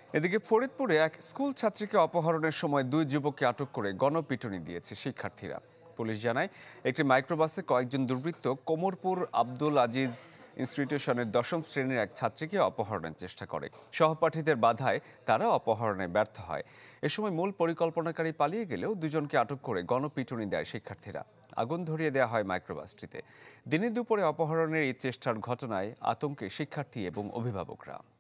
এদিকে ফরিদপুরে এক স্কুল ছাত্রীকে অপহরণের সময় দুই যুবককে আটক করে গণপিটুনি দিয়েছে শিক্ষার্থীরা। পুলিশ জানায়, একটি মাইক্রোবাসে কয়েকজন দুর্বৃত্ত কোমরপুর আব্দুল আজিজ ইনস্টিটিউশনের ১০ম শ্রেণীর এক ছাত্রীকে অপহরণের চেষ্টা করে। সহপাঠীদের বাধায় তারা অপহরণে ব্যর্থ হয়। এ সময় মূল পরিকল্পনাকারী পালিয়ে গেলেও দুজনকে আটক করে গণপিটুনি দেয় শিক্ষার্থীরা। আগুন ধরিয়ে দেওয়া হয় মাইক্রোবাসটিতে। দিনে দুপুরে অপহরণের এই চেষ্টার ঘটনায় আতঙ্কে শিক্ষার্থী এবং অভিভাবকরা।